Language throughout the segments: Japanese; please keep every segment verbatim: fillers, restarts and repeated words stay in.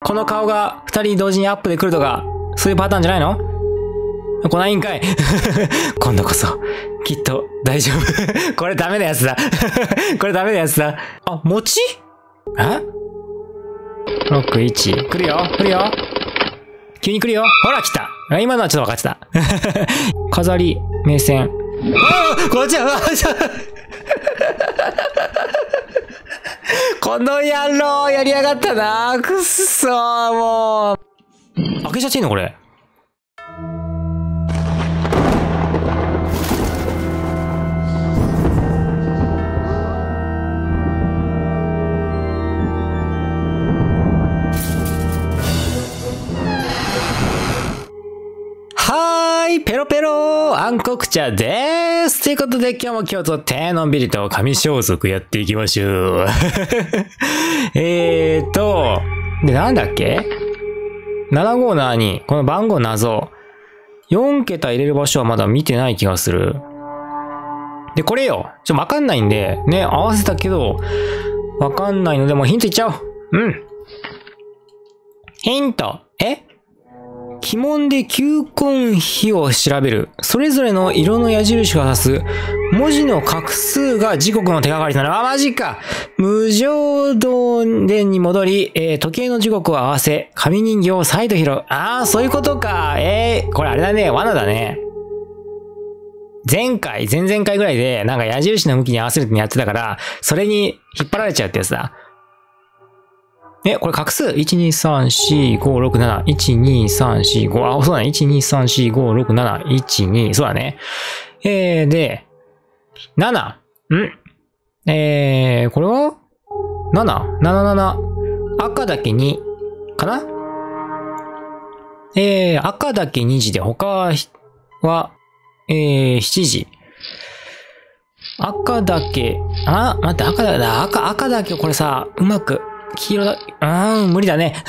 この顔が二人同時にアップで来るとか、そういうパターンじゃないの？来ないんかい。今度こそ、きっと大丈夫。これダメなやつだ。これダメなやつだ。あ、餅？え ?ろく、いち。来るよ来るよ急に来るよほら来た今のはちょっと分かってた。飾り、目線。ああこっちはこの野郎やりやがったなくっそーもう。開けちゃっていいのこれ。はーい、ペロペロ暗黒茶でーす。ということで今日も今日とってのんびりと紙装束やっていきましょう。えーと、で、なんだっけ ?ななごーななに、この番号謎。よん桁入れる場所はまだ見てない気がする。で、これよ。ちょ、わかんないんで、ね、合わせたけど、わかんないので、もうヒントいっちゃおう。うん。ヒント。え鬼門で球根比を調べる。それぞれの色の矢印が指す文字の画数が時刻の手がかりとなる。あ、マジか。無常動電に戻り、えー、時計の時刻を合わせ、紙人形を再度拾う。ああ、そういうことか。えー、これあれだね。罠だね。前回、前々回ぐらいで、なんか矢印の向きに合わせるってやってたから、それに引っ張られちゃうってやつだ。え、これ画数 ?いち、に、さん、よん、ご、ろく、なな。いち、に、さん、よん、ご。あ、そうだね。いち、に、さん、よん、ご、ろく、なな。いち、に。そうだね。えー、で、なな。んえー、これは ?なな、なな、なな。赤だけに、かなえー、赤だけにじで、他は、えー、しちじ。赤だけ、あ、待って、赤だ、だ、赤、赤だけ、これさ、うまく、黄色だ、うーん、無理だね。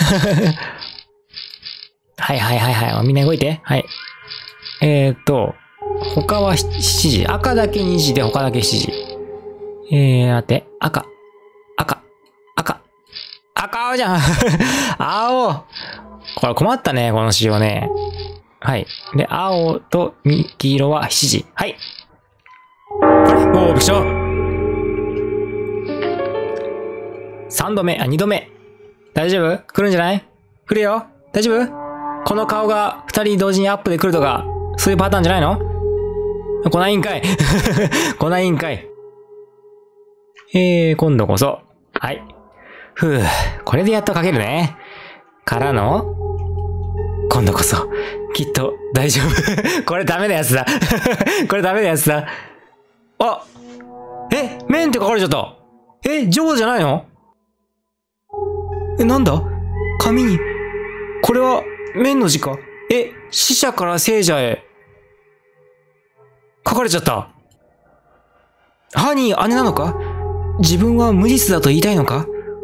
はいはいはいはい。みんな動いて。はい。えーっと、他はしちじ。赤だけにじで他だけしちじ。えー、待って。赤。赤。赤。赤青じゃん。青。これ困ったね、この仕様ね。はい。で、青と黄色はしちじ。はい。あれ？おー、びっくりした。さんどめ、あ、にどめ。大丈夫？来るんじゃない？来るよ？大丈夫？この顔が二人同時にアップで来るとか、そういうパターンじゃないの？来ないんかい。来ないんかい。えー、今度こそ。はい。ふぅ、これでやっと書けるね。からの、今度こそ、きっと大丈夫。これダメなやつだ。これダメなやつだ。あ！え？面って書かれちゃった。え？ジョーじゃないの？え、なんだ？紙に。これは、面の字か？え、死者から生者へ。書かれちゃった。ハニー姉なのか？自分は無実だと言いたいのか？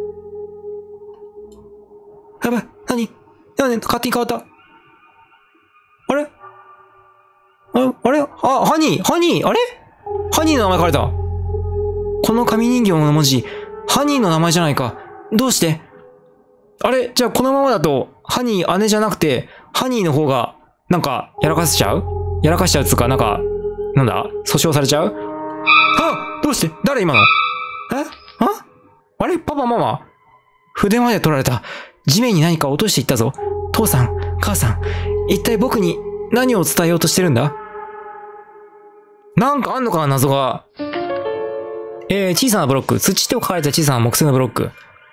やばい、なに？なに、勝手に変わった。あれ？あ、あれ？あ、ハニー、ハニー、あれ？ハニーの名前書かれた。この紙人形の文字、ハニーの名前じゃないか。どうして？あれ？じゃあこのままだと、ハニー姉じゃなくて、ハニーの方が、なんか、やらかしちゃう？やらかしちゃうつうか、なんか、なんだ？訴訟されちゃう？あ！どうして？誰今の？え？あ？あれ？パパママ？筆まで取られた。地面に何か落としていったぞ。父さん、母さん、一体僕に何を伝えようとしてるんだ？なんかあんのかな、謎が。えー、小さなブロック。土と書かれた小さな木製のブロック。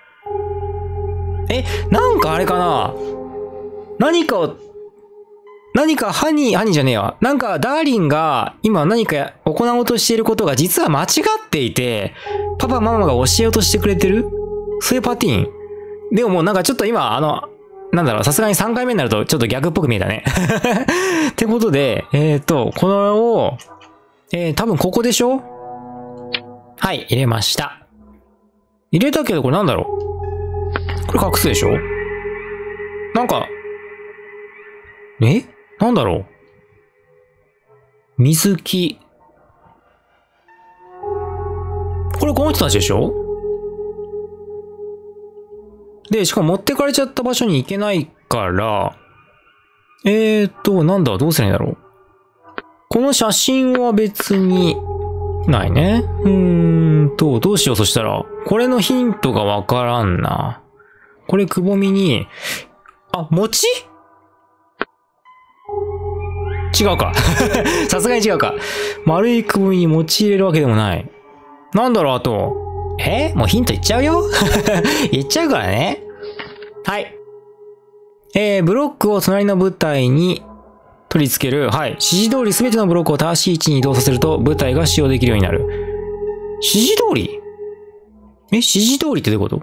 え、なんかあれかな？何かを、何かハニー、ハニーじゃねえわ。なんかダーリンが今何か行おうとしていることが実は間違っていて、パパママが教えようとしてくれてる？そういうパティーン。でももうなんかちょっと今、あの、なんだろう、さすがにさんかいめになるとちょっと逆っぽく見えたね。ってことで、えっと、このを、えー、多分ここでしょ？はい、入れました。入れたけどこれなんだろう？これ画数でしょ？なんか、え？なんだろう？水木。これこの人たちでしょ？ で、しかも持ってかれちゃった場所に行けないから、えーと、なんだ、どうするんだろう。この写真は別に、ないね。うーんと、どうしよう、そしたら。これのヒントがわからんな。これ、くぼみに、あ、餅？違うか。さすがに違うか。丸いくぼみに餅入れるわけでもない。なんだろう、あと。え？もうヒントいっちゃうよ。いっちゃうからね。はい。えー、ブロックを隣の舞台に取り付ける。はい。指示通りすべてのブロックを正しい位置に移動させると舞台が使用できるようになる。指示通り？え、指示通りってどういうこと？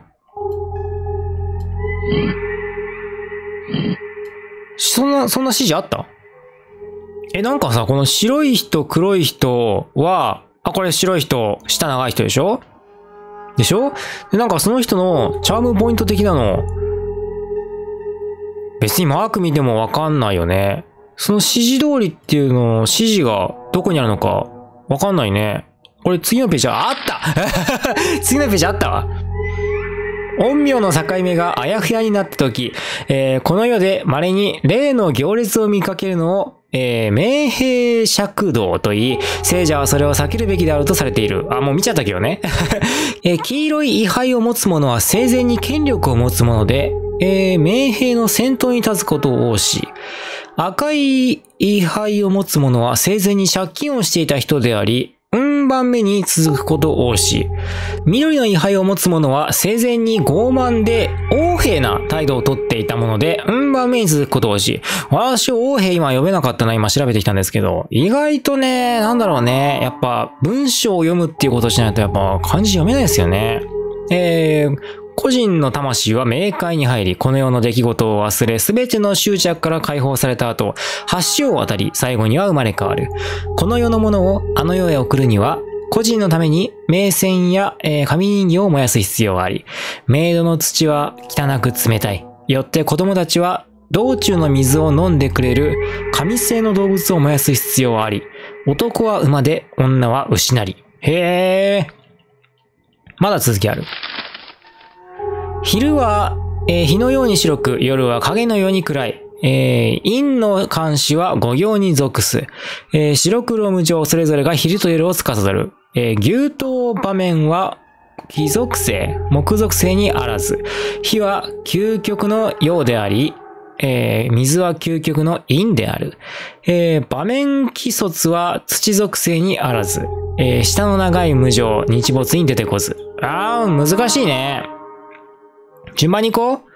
そんな、そんな指示あった？え、なんかさ、この白い人、黒い人は、あ、これ白い人、下長い人でしょ？でしょ？で、なんかその人のチャームポイント的なの、別にマーク見てもわかんないよね。その指示通りっていうのの指示がどこにあるのかわかんないね。これ次のページあった次のページあったわ。陰陽の境目があやふやになったとき、えー、この世で稀に例の行列を見かけるのを、えー、明平釈道と言い、聖者はそれを避けるべきであるとされている。あ、もう見ちゃったけどね。えー、黄色い位牌を持つ者は生前に権力を持つ者で、えー、明平の先頭に立つことを仰し、赤い位牌を持つ者は生前に借金をしていた人であり、うん番目に続くことを仰し、緑の位牌を持つ者は生前に傲慢で横柄な態度をとっていたもので、うん番目に続くことを仰し、私横柄今読めなかったな、今調べてきたんですけど、意外とね、なんだろうね、やっぱ文章を読むっていうことをしないとやっぱ漢字読めないですよね。えー、個人の魂は冥界に入り、この世の出来事を忘れ、すべての執着から解放された後、橋を渡り、最後には生まれ変わる。この世のものをあの世へ送るには、個人のために名船や、えー、紙人形を燃やす必要があり、冥土の土は汚く冷たい。よって子供たちは道中の水を飲んでくれる紙製の動物を燃やす必要があり、男は馬で女は牛なり。へー。まだ続きある。昼は、えー、日のように白く、夜は影のように暗い。えー、陰の監視は五行に属す。えー、白黒無常それぞれが昼と夜を司る。えー、牛刀場面は火属性、木属性にあらず。火は究極の陽であり、えー、水は究極の陰である。えー、場面気卒は土属性にあらず。えー、下の長い無常、日没に出てこず。あー、難しいね。順番に行こう。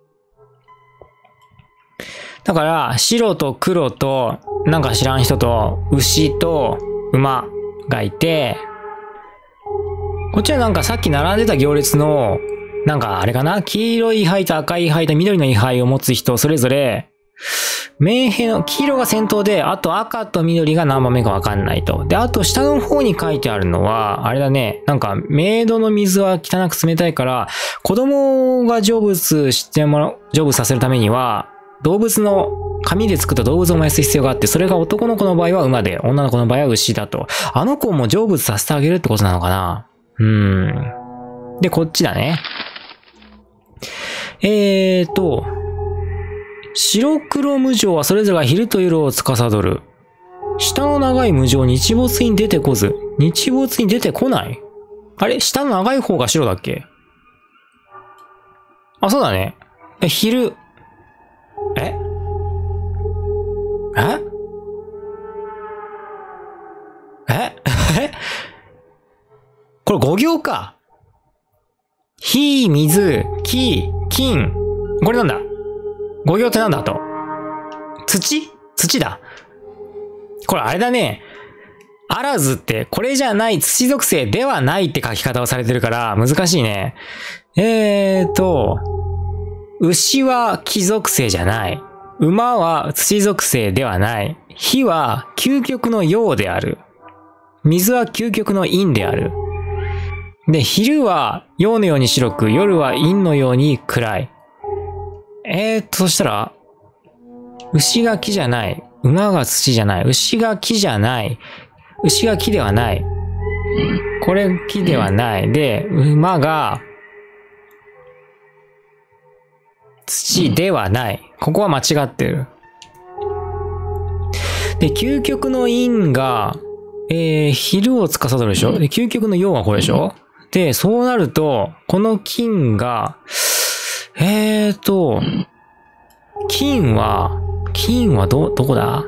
だから、白と黒と、なんか知らん人と、牛と馬がいて、こっちはなんかさっき並んでた行列の、なんかあれかな？黄色い位牌と赤い位牌と緑の位牌を持つ人、それぞれ、明平の、黄色が先頭で、あと赤と緑が何番目かわかんないと。で、あと下の方に書いてあるのは、あれだね、なんか、冥土の水は汚く冷たいから、子供が成仏してもらう、成仏させるためには、動物の、紙で作った動物を燃やす必要があって、それが男の子の場合は馬で、女の子の場合は牛だと。あの子も成仏させてあげるってことなのかな？うーん。で、こっちだね。えーと、白黒無常はそれぞれが昼と夜を司る。下の長い無常、日没に出てこず。日没に出てこない？あれ？下の長い方が白だっけ？あ、そうだね。え、昼。え？え？え？え？これご行か。火、水、木、金。これなんだ？ご行ってなんだと。土？土だ。これあれだね。あらずって、これじゃない、土属性ではないって書き方をされてるから難しいね。えーと、牛は木属性じゃない。馬は土属性ではない。火は究極の陽である。水は究極の陰である。で、昼は陽のように白く、夜は陰のように暗い。えーと、そしたら、牛が木じゃない。馬が土じゃない。牛が木じゃない。牛が木ではない。これ木ではない。で、馬が、 土ではない。ここは間違ってる。で、究極の陰が、えー、昼を司るでしょ。で、究極の陽がこれでしょ。で、そうなると、この金が、えーと、金は、金はど、どこだ？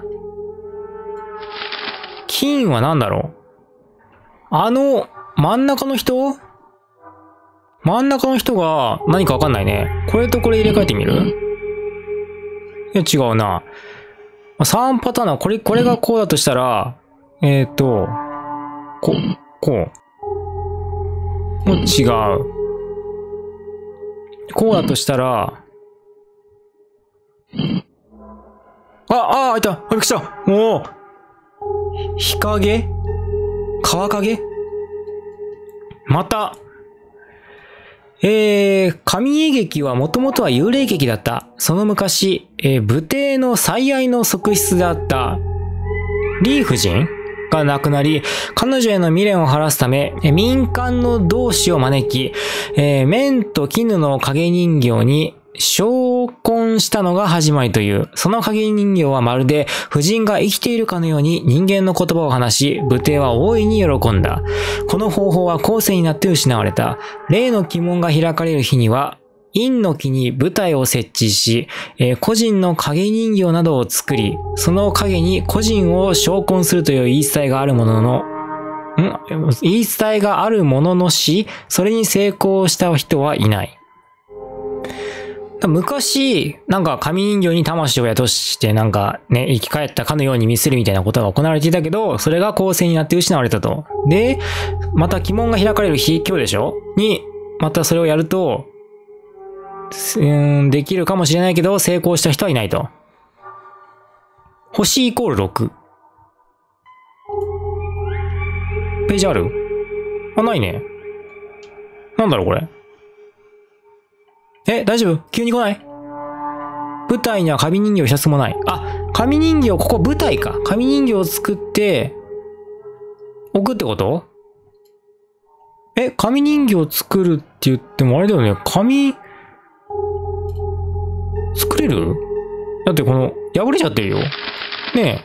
金は何だろう？あの、真ん中の人？真ん中の人が何かわかんないね。これとこれ入れ替えてみる？いや、違うな。さんパターンは、これ、これがこうだとしたら、えーと、こ、こう。もう違う。こうだとしたら、あ、あ、いた。びっくりした。もう、日陰？川陰？また、えー、神絵劇はもともとは幽霊劇だった。その昔、えー、武帝の最愛の側室であった、李夫人が亡くなり、彼女への未練を晴らすため、えー、民間の同志を招き、えー、綿と絹の影人形に昇魂したのが始まりという。その影人形はまるで夫人が生きているかのように人間の言葉を話し、武帝は大いに喜んだ。この方法は後世になって失われた。例の鬼門が開かれる日には、陰の木に舞台を設置し、えー、個人の影人形などを作り、その影に個人を昇魂するという言い伝えがあるものの、ん言い伝えがあるもののし、それに成功した人はいない。昔、なんか神人形に魂を宿してなんかね、生き返ったかのように見せるみたいなことが行われていたけど、それが後世になって失われたと。で、また鬼門が開かれる日、今日でしょに、またそれをやると、うーん、できるかもしれないけど、成功した人はいないと。星イコールろく。ページある？あ、ないね。なんだろうこれ。え、大丈夫？急に来ない？舞台には紙人形一つもない。あ、紙人形、ここ舞台か。紙人形を作って、置くってこと？え、紙人形を作るって言ってもあれだよね。紙、作れる？だってこの、破れちゃってるよ。ね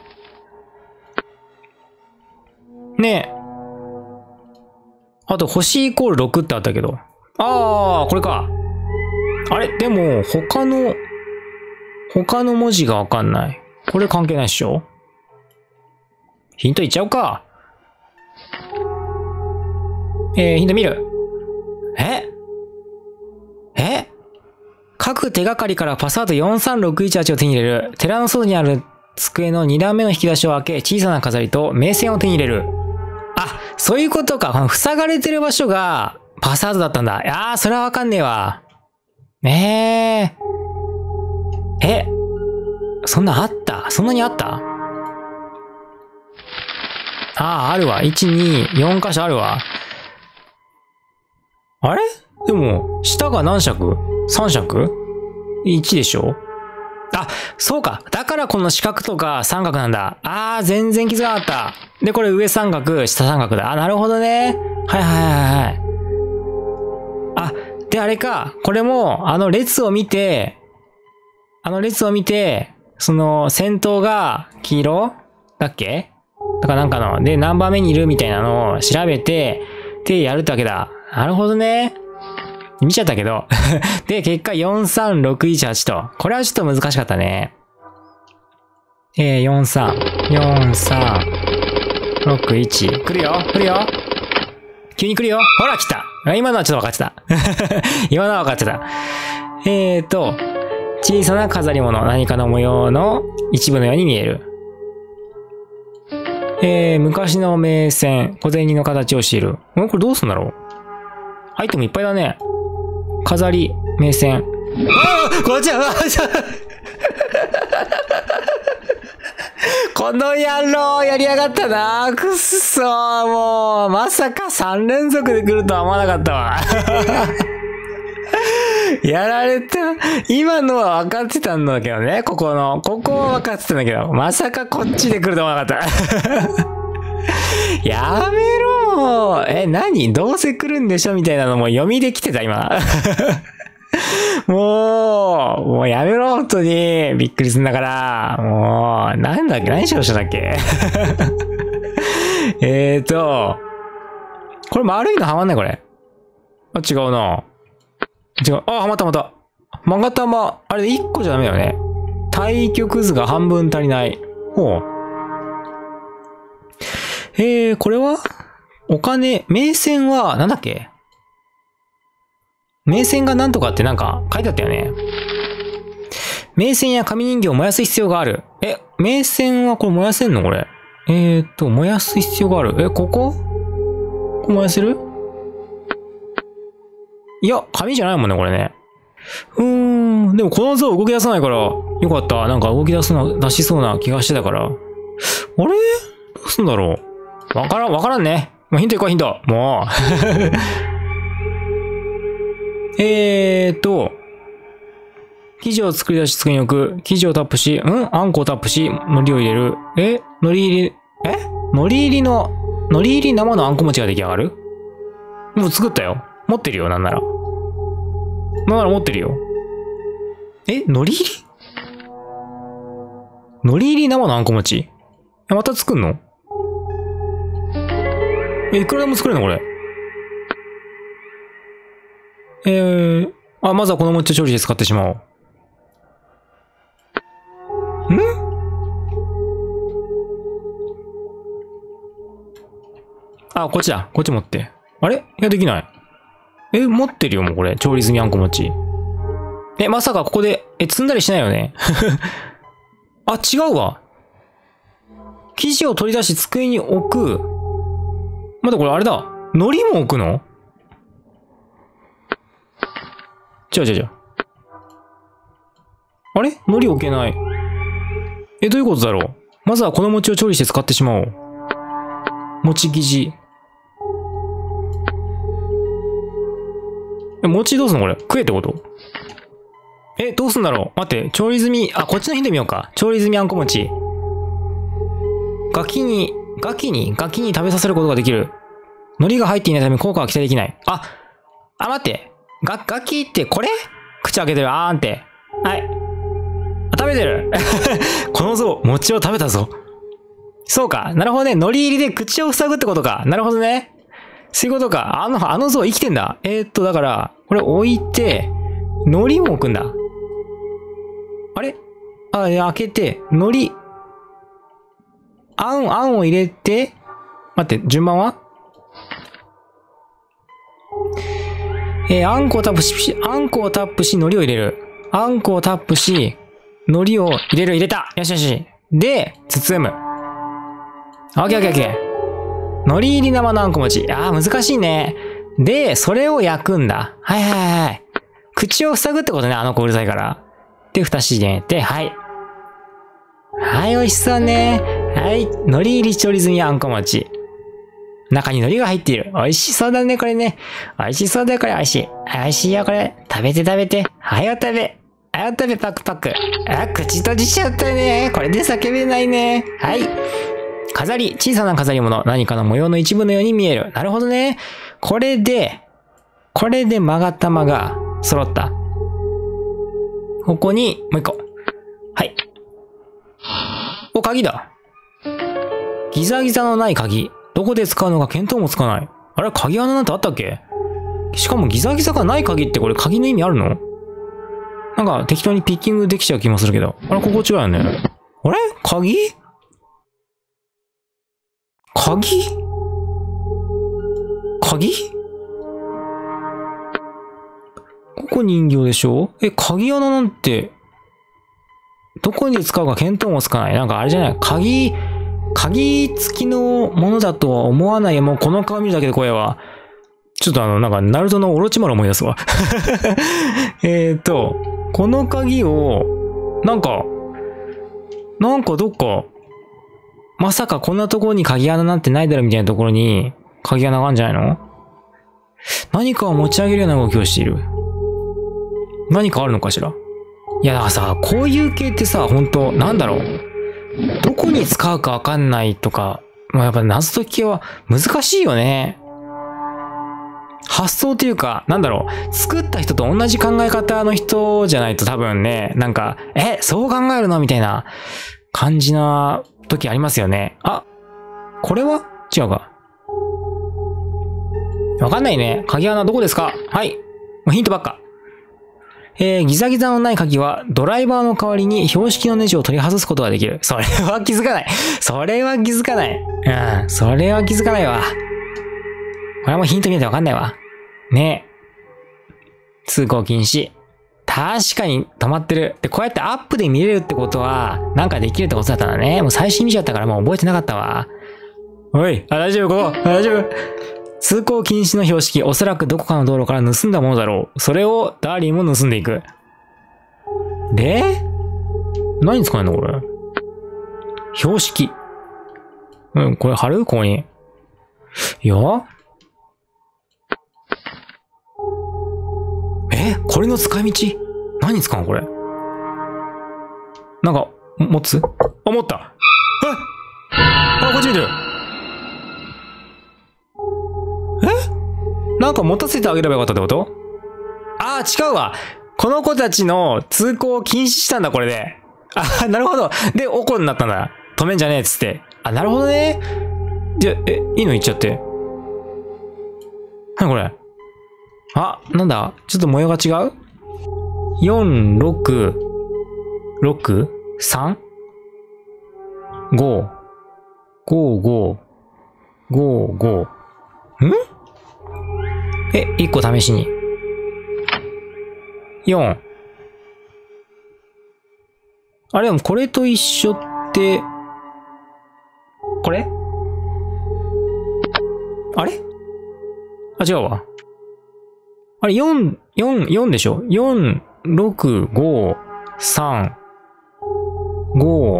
え。ねえ。あと、星イコールろくってあったけど。あー、これか。あれでも、他の、他の文字がわかんない。これ関係ないっしょ？ヒントいっちゃおうか。えー、ヒント見る。ええ各手がかりからパスワードよんさんろくいちはちを手に入れる。寺の外にある机のに段目の引き出しを開け、小さな飾りと名線を手に入れる。あ、そういうことか。この塞がれてる場所がパスワードだったんだ。いやー、それはわかんねえわ。えー。え、そんなあった？そんなにあった？ああ、あるわ。いち、に、よん箇所あるわ。あれ？でも、下が何尺？ さん 尺 ?いち でしょ？あ、そうか。だからこの四角とか三角なんだ。ああ、全然気づかなかった。で、これ上三角、下三角だ。あ、なるほどね。はいはいはいはい。あ、で、あれか。これも、あの列を見て、あの列を見て、その先頭が黄色だっけ？とかなんかの、で、何番目にいるみたいなのを調べて、で、やるってわけだ。なるほどね。見ちゃったけど。で、結果よんさんろくいちはちと。これはちょっと難しかったね。えー、よんさん、よんさん、ろくいち。来るよ来るよ急に来るよほら来た今のはちょっと分かってた。今のは分かってた。えーと、小さな飾り物、何かの模様の一部のように見える。えー、昔の名線、小銭の形をしている。んこれどうすんだろう？アイテムいっぱいだね。飾り、名線。ああこっちは、この野郎やりやがったな。くっそー、もう、まさかさん連続で来るとは思わなかったわ。やられた。今のは分かってたんだけどね。ここの。ここは分かってたんだけど。まさかこっちで来ると思わなかった。やめろもう。え、何どうせ来るんでしょみたいなのも読みできてた、今。 もう、もうやめろ、本当に。びっくりすんだから。もう、なんだっけ、何しようとしたっけ。えーと、これ丸いのはまんないこれ。あ、違うな。違う。あ、はまったはまった。まがたま、あれいっこじゃダメだよね。対極図が半分足りない。ほう。えー、これはお金、名線は、なんだっけ？名線がなんとかってなんか書いてあったよね。名線や紙人形を燃やす必要がある。え、名線はこれ燃やせんのこれ。えーっと、燃やす必要がある。え、ここ？ここ燃やせる？いや、紙じゃないもんね、これね。うーん、でもこの像動き出さないから、よかった。なんか動き出すな、出しそうな気がしてたから。あれ？どうすんだろう？わからん、わからんね。もうヒントいこう、ヒント。もう。えーっと、生地を作り出し机に置く。生地をタップし、んあんこをタップし、海苔を入れる。え海苔入り、え海苔入りの、海苔入り生のあんこ餅が出来上がる？もう作ったよ。持ってるよ、なんなら。なんなら持ってるよ。え海苔入り海苔入り生のあんこ餅？え、また作んの？え、いくらでも作れるのこれ。えー、あ、まずはこの餅を調理して使ってしまおう。ん？あ、こっちだ。こっち持って。あれ？いや、できない。え、持ってるよ、もうこれ。調理済みあんこ餅。え、まさかここで、え、積んだりしないよね。あ、違うわ。生地を取り出し机に置く。まだこれあれだ。海苔も置くの？違う違う違う。あれ？海苔置けない。え、どういうことだろう？まずはこの餅を調理して使ってしまおう。餅生地。え、餅どうすんのこれ？食えってこと？え、どうすんだろう？待って、調理済み、あ、こっちのヒント見ようか。調理済みあんこ餅。ガキに、ガキに、ガキに食べさせることができる。海苔が入っていないため効果は期待できない。あ、あ、待って。ガ、ガキってこれ？口開けてる。あーんって。はい。あ、食べてる。この像、餅を食べたぞ。そうか。なるほどね。海苔入りで口を塞ぐってことか。なるほどね。そういうことか。あの、あの像生きてんだ。えー、っと、だから、これ置いて、海苔も置くんだ。あれ？あ、開けて、海苔。あん、あんを入れて、待って、順番は？えー、あんこをタップし、あんこをタップし、海苔を入れる。あんこをタップし、海苔を入れる、入れた。よしよし。で、包む。オッケーオッケーオッケー。海苔入り生のあんこ餅。あー、難しいね。で、それを焼くんだ。はいはいはい。口を塞ぐってことね、あの子うるさいから。で、蓋閉めて、はい。はい、美味しそうね。はい。海苔入り調理済みあんこ餅。中に海苔が入っている。美味しそうだね、これね。美味しそうだよ、これ。美味しい。美味しいよ、これ。食べて食べて。はい、お食べ。はい、お食べ、パクパク。あ、口閉じちゃったね。これで叫べないね。はい。飾り。小さな飾り物。何かの模様の一部のように見える。なるほどね。これで、これで曲がったまが揃った。ここに、もう一個。はい。お、鍵だ。ギザギザのない鍵。どこで使うのか見当もつかない。あれ、鍵穴なんてあったっけ？しかもギザギザがない鍵ってこれ鍵の意味あるの？なんか適当にピッキングできちゃう気もするけど。あれ、ここ違うよね。あれ？鍵？鍵？鍵？ここ人形でしょ？え、鍵穴なんて、どこに使うか見当もつかない。なんかあれじゃない？鍵、鍵付きのものだとは思わない。もうこの顔見るだけで怖いわ。ちょっとあの、なんか、ナルトのオロチマル思い出すわ。えっと、この鍵を、なんか、なんかどっか、まさかこんなところに鍵穴なんてないだろみたいなところに、鍵穴があるんじゃないの？何かを持ち上げるような動きをしている。何かあるのかしら？いや、だからさ、こういう系ってさ、ほんと、なんだろう。どこに使うかわかんないとか、まあ、やっぱ謎解き系は難しいよね。 発想っていうか、なんだろう、作った人と同じ考え方の人じゃないと多分ね、なんか、え、そう考えるのみたいな感じな時ありますよね。あ、これは違うか。わかんないね。鍵穴どこですか？はい。もうヒントばっか。えー、ギザギザのない鍵はドライバーの代わりに標識のネジを取り外すことができる。それは気づかない。それは気づかない。うん。それは気づかないわ。これはもうヒント見ないとわかんないわ。ねえ。通行禁止。確かに止まってる。で、こうやってアップで見れるってことは、なんかできるってことだったんだね。もう最新見ちゃったからもう覚えてなかったわ。おい、あ、大丈夫、ここ。あ、大丈夫。通行禁止の標識、おそらくどこかの道路から盗んだものだろう。それをダーリンも盗んでいく。で、何に使えんのこれ。標識。うん、これ貼る？ここに。いや。え、これの使い道？何に使うのこれ。なんか、持つ？あ、持った。え？あ、こっち見てる。なんか持たせてあげればよかったってこと？ああ、違うわ。この子たちの通行を禁止したんだ、これで。あ、なるほど。で、おこになったんだ。止めんじゃねえっつって。あ、なるほどね。じゃ、え、いいの言っちゃって。何これ。あ、なんだちょっと模様が違う ?よん、ろく、ろく、さん、ご、ご、ご、ご、ご。ん？え、いっこ試しに。よん。あれでもこれと一緒って、これ？あれ？あ、違うわ。あれ、よん、よん、よんでしょ？ よん、ろく、ご、さん、ご、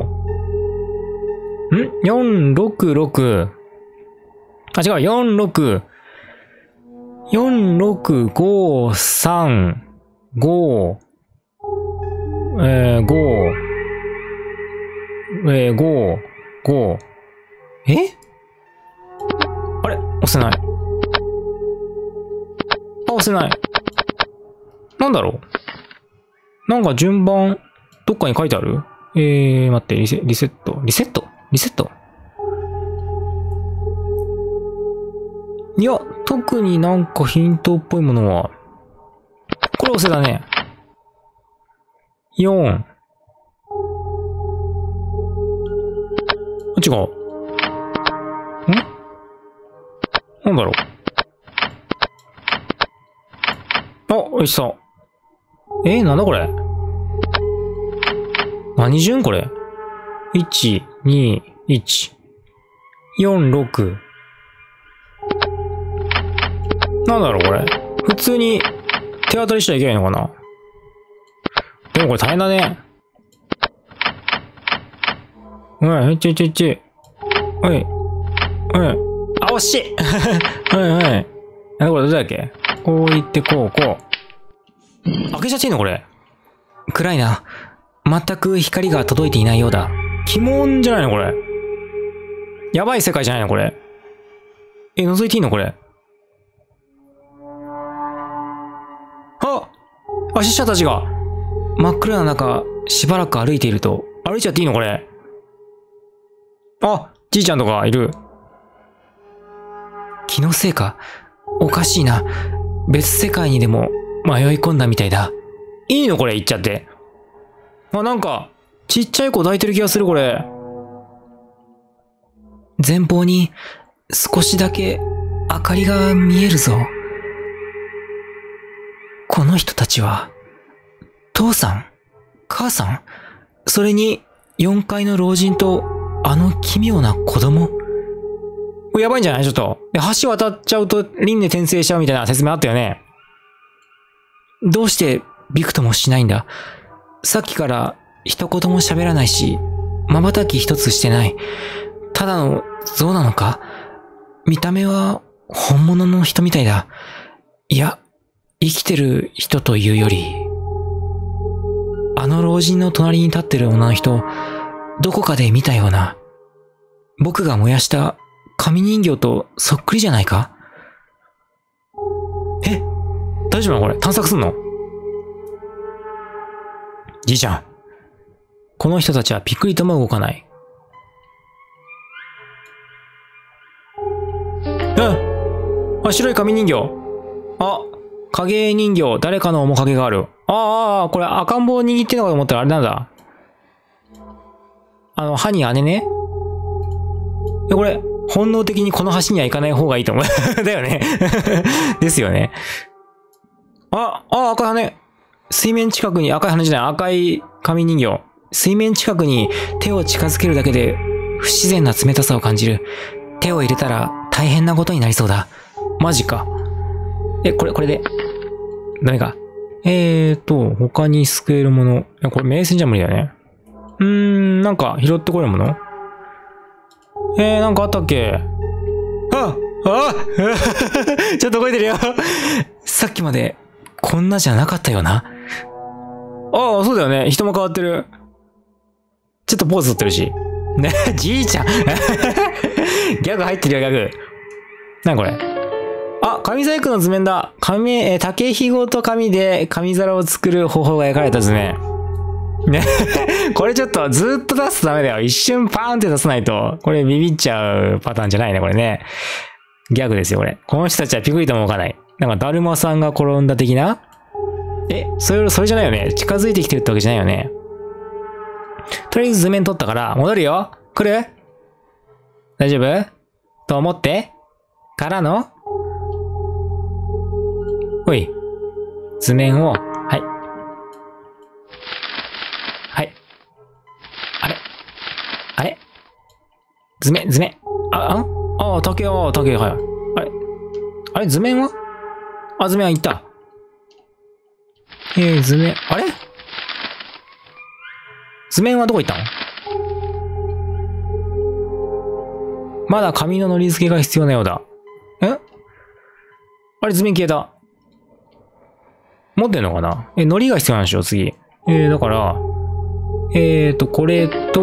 ん ?よん、ろく、ろく。あ、違う、よん、ろく、よん、ろく、ご、さん、ご、えー、ご、えー、ご、ご、え？あれ？押せない。あ、押せない。なんだろう？なんか順番、どっかに書いてある？えー、待って、リセ、リセット。リセット？リセット？いや、特になんかヒントっぽいものは、これ押せだね。よん。あ、違う。ん？なんだろう。あ、よしさ。えー、なんだこれ。何順これ。いち、に、いち。よん、ろく。なんだろうこれ。普通に手当たりしちゃいけないのかな。でもこれ大変だね。おい、いちいちいち。おい。おい。あ、惜しいおいおい。え、これどうだっけ？こう行ってこう、こう。開けちゃっていいのこれ。暗いな。全く光が届いていないようだ。鬼門じゃないのこれ。やばい世界じゃないのこれ。え、覗いていいのこれ。あ！アシスタたちが真っ暗な中、しばらく歩いていると、歩いちゃっていいのこれ。あ、じいちゃんとかいる。気のせいか。おかしいな。別世界にでも迷い込んだみたいだ。いいのこれ言っちゃって。あ、なんか、ちっちゃい子抱いてる気がするこれ。前方に少しだけ明かりが見えるぞ。この人たちは、父さん？母さん？それに、よんかいの老人と、あの奇妙な子供？これやばいんじゃない？ちょっと。で、橋渡っちゃうと輪廻転生しちゃうみたいな説明あったよね。どうしてびくともしないんだ？さっきから一言も喋らないし、瞬き一つしてない。ただの像なのか？見た目は本物の人みたいだ。いや、生きてる人というより、あの老人の隣に立ってる女の人、どこかで見たような。僕が燃やした紙人形とそっくりじゃないか？ 大丈夫なのこれ。探索すんの？じいちゃん。この人たちはピクリとも動かない。あ、白い紙人形。あ、影人形。誰かの面影がある。ああ、ああ、これ赤ん坊を握ってんのかと思ったらあれなんだ。あの、歯に姉ね。これ、本能的にこの橋には行かない方がいいと思う。だよね。ですよね。あ、あ、赤い羽。水面近くに、赤い羽じゃない、赤い紙人形。水面近くに手を近づけるだけで不自然な冷たさを感じる。手を入れたら大変なことになりそうだ。マジか。え、これ、これで。ダメか。えーと、他に救えるもの。いや、これ名戦じゃ無理だよね。うーん、なんか拾ってこれるもの？えー、なんかあったっけ？ああちょっと動いてるよさっきまでこんなじゃなかったよな。ああ、そうだよね。人も変わってる。ちょっとポーズ取ってるし。ね、じいちゃんギャグ入ってるよ、ギャグ。なにこれ。あ、紙細工の図面だ。紙、えー、竹ひごと紙で紙皿を作る方法が描かれた図面。ね。これちょっとずーっと出すとダメだよ。一瞬パーンって出さないと。これビビっちゃうパターンじゃないね、これね。ギャグですよ、これ。この人たちはピクリとも動かない。なんか、だるまさんが転んだ的な？え、それ、それじゃないよね。近づいてきてるってわけじゃないよね。とりあえず図面取ったから、戻るよ。来る？大丈夫？と思って？からの？ほい。図面を、はい。はい。あれ？あれ？図面、図面。あ、あああ、竹、ああ、竹、はい。あれ？あれ、図面は？あ、図面は行った。えー、図面、あれ？図面はどこ行ったの？まだ紙の糊付けが必要なようだ。え？あれ、図面消えた。持ってんのかな？え、糊が必要なんでしょ、次。えー、だから、えーと、これと、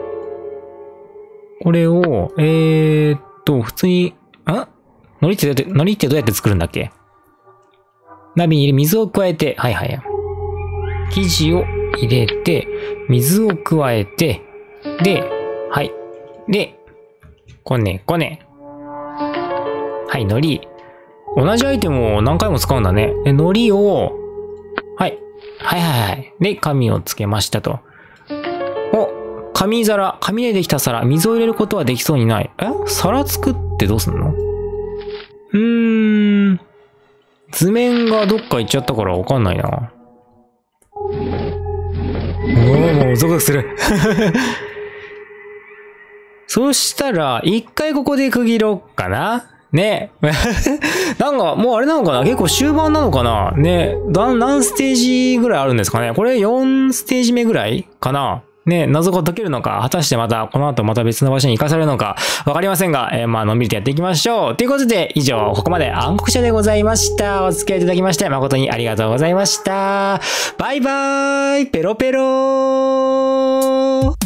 これを、えーと、普通に、ん？糊ってどうやって、糊ってどうやって作るんだっけ？鍋に入れ、水を加えて、はいはい。生地を入れて、水を加えて、で、はい。で、こねこね。はい、糊。同じアイテムを何回も使うんだね。で、糊を、はい。はいはいはい。で、紙をつけましたと。お、紙皿。紙でできた皿。水を入れることはできそうにない。え？皿作ってどうすんの？うーん。図面がどっか行っちゃったからわかんないな。おー、もうゾクゾクする。そしたら、一回ここで区切ろうかな。ね。なんか、もうあれなのかな？結構終盤なのかな？ね。何ステージぐらいあるんですかね？これよんステージ目ぐらいかな？ね、謎が解けるのか、果たしてまた、この後また別の場所に行かされるのか、わかりませんが、えー、まあ、のんびりとやっていきましょう。ということで、以上、ここまで暗黒者でございました。お付き合いいただきまして、誠にありがとうございました。バイバーイ、ペロペロー。